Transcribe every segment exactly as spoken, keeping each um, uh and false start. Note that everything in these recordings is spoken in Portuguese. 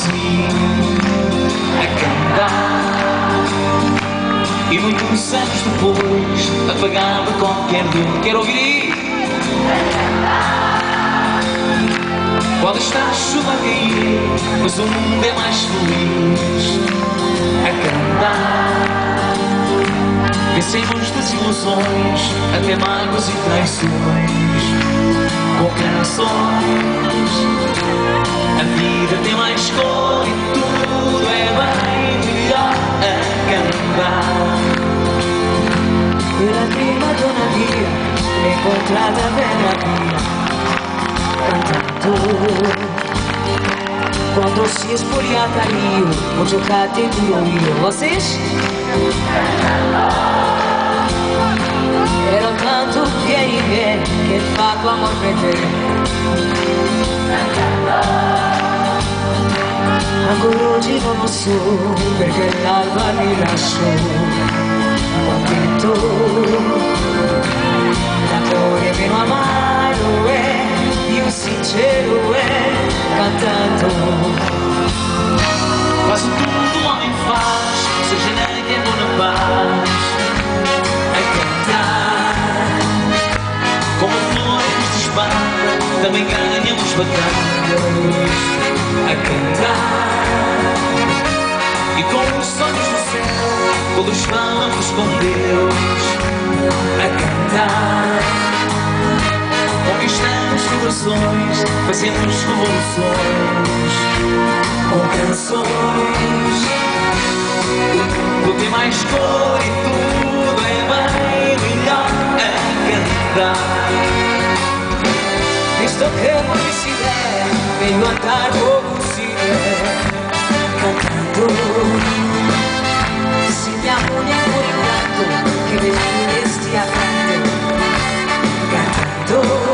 assim a cantar. E muitos anos depois apagava qualquer dor. Quero ouvir? Quando está a chuva a cair, mas o mundo é mais feliz a cantar. Vencemos das ilusões, até mágoas e traições. Com canções a vida tem mais cor e tudo é bem melhor a cantar. Quella prima donna mia, l'ho incontrata per la via, cantando. Quando si è spogliata io, ho giocato e pure io. Vocês? Era tanto vieni vieni che il fatto amor per te. Ancora oggi non lo so perché l'alba mi lasciò. Ho detto l'amore meno amaro è più sincero è cantando. Quase tudo o homem faz, seja na guerra ou na paz, a cantar. Como a flor que se espalha, também ganhamos batalhas a cantar. E com os sonhos no céu, todos vamos com Deus a cantar. Conquistamos corações, fazemos revoluções com canções. Tudo tem mais cor e tudo é bem melhor a cantar. Visto che voi si vede, vengo a dar poco si vede, cantando. Si mi ammoni ancora in canto, che mi resti accanto, cantando.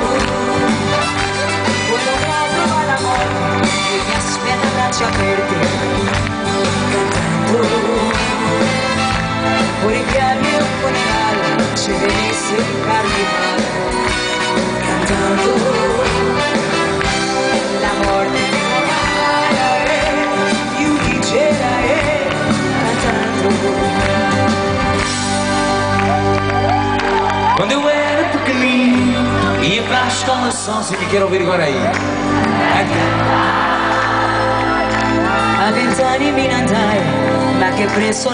Poi non trovo la morte, che mi aspetta a braccia aperte, cantando. Vuoi rinviarmi un funerale, se venisse un carnevale, cantando. La morte mi morale, più leggera è, cantando. Quando eu era pequenino, ia para a escola sozinho. Quero ouvir agora aí a cantar. A vent'anni mi ne andai, ma che preso